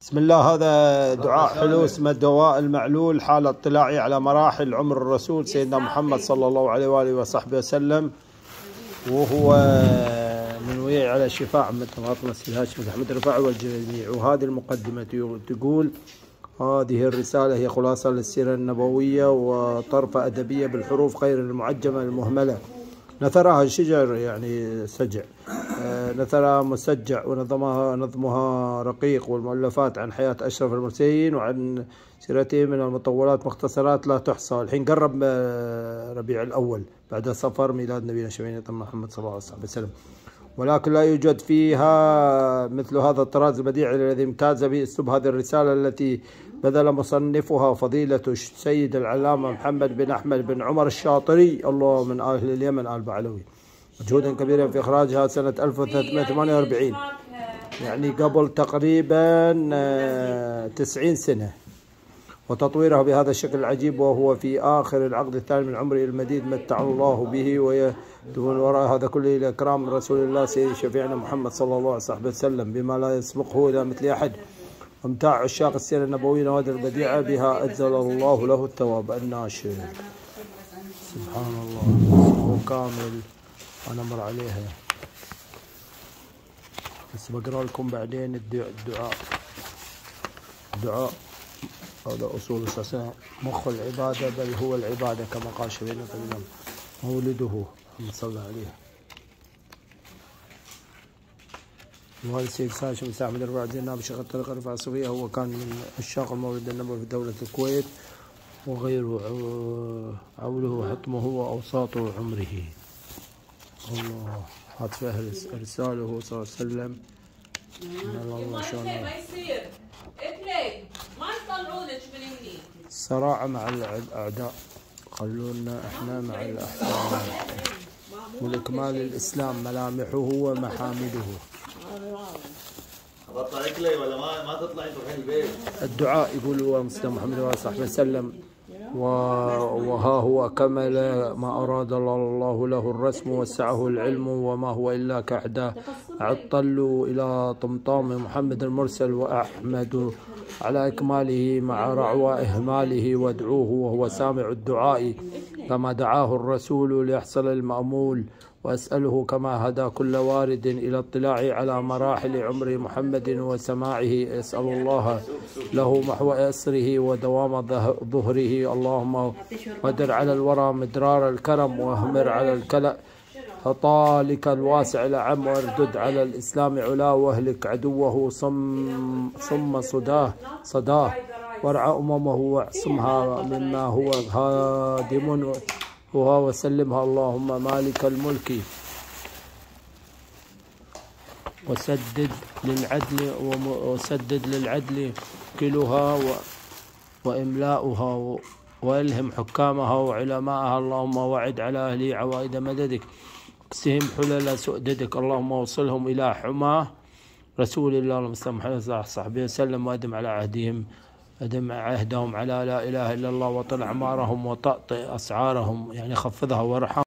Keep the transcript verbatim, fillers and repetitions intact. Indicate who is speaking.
Speaker 1: بسم الله. هذا دعاء حلو اسمه دواء المعلول، حال اطلاعي على مراحل عمر الرسول سيدنا محمد صلى الله عليه وآله وصحبه وسلم، وهو منوي على شفاء عمة فاطمة السيد هاشم أحمد الرفاعي والجميع. وهذه المقدمة تقول: هذه الرسالة هي خلاصة للسيرة النبوية وطرفة أدبية بالحروف غير المعجمة المهملة، نثرها شجر يعني سجع، نثرها مسجع، ونظمها نظمها رقيق، والمؤلفات عن حياة أشرف المرسلين وعن سيرته من المطولات مختصرات لا تحصى. الحين قرب ربيع الأول بعد صفر ميلاد نبينا شفيعنا محمد صلى الله عليه وسلم، ولكن لا يوجد فيها مثل هذا الطراز البديع الذي امتاز به اسلوب هذه الرسالة التي بذل مصنفها فضيلة السيد العلامة محمد بن أحمد بن عمر الشاطري، الله من أهل اليمن آل بعلوي، مجهودا كبيرا في إخراجها سنة ألف وثلاثمائة وثمانية وأربعين، يعني قبل تقريبا تسعين سنة، وتطويرها بهذا الشكل العجيب وهو في آخر العقد الثاني من عمره المديد متع الله به، ويدون وراء هذا كله إلى إكرام رسول الله سيد شفيعنا محمد صلى الله عليه وسلم بما لا يسبقه إلى مثل أحد، وامتاع عشاق السيرة النبوية نوادر البديعة بها أجزل الله له الثواب الناشر. سبحان الله، هو كامل أنا مر عليها، بس بقرأ لكم بعدين الدعاء. الدعاء هذا أصول أساسا مخ العبادة، بل هو العبادة كما قال شفيعنا مولده اللهم صل عليه. وهذا السيد هاشم أحمد الرفاعي زينا بشيخ الطريق الرفاعي الصوفية، هو كان من عشاق المولد النبوي في دولة الكويت وغيره، عوله وحطمه وأوساط عمره. الله حاط فيها رساله صلى الله عليه وسلم. الله شلون
Speaker 2: ما يصير اثنين ما يطلعونك من هني.
Speaker 1: الصراع مع الأعداء، خلونا احنا مع الأحسان، والإكمال الإسلام ملامحه ومحامده.
Speaker 3: بطلعك لي ولا ما ما تطلعي تروحين البيت؟
Speaker 1: الدعاء يقول هو مصطفى محمد صلى الله عليه وسلم: وها هو كمل ما أراد الله له الرسم، وسعه العلم، وما هو إلا كأحدى عطلوا إلى طمطام محمد المرسل، وأحمد على إكماله مع رعوى إهماله، وادعوه وهو سامع الدعاء كما دعاه الرسول ليحصل المأمول، وأسأله كما هدى كل وارد إلى اطلاع على مراحل عمر محمد وسماعه، أسأل الله له محو أسره ودوام ظهره. اللهم ودر على الورى مدرار الكرم، واهمر على الكلأ فطالك الواسع الأعم، واردد على الإسلام علاه، واهلك عدوه صم صم صداه صداه، وارعى أممه واعصمها مما هو هادم وها، وسلمها اللهم مالك الملك، وسدد للعدل وسدد للعدل كلها وإملاؤها، وإلهم حكامها وعلماءها. اللهم وعد على أهلي عوائد مددك، اكسهم حلل سؤددك. اللهم وصلهم إلى حماه رسول الله المصطفى محمد صلى الله عليه وسلم، وأدم على عهدهم أدم عهدهم على لا إله إلا الله، وطل أعمارهم وطأطئ أسعارهم، يعني خفضها وارحم.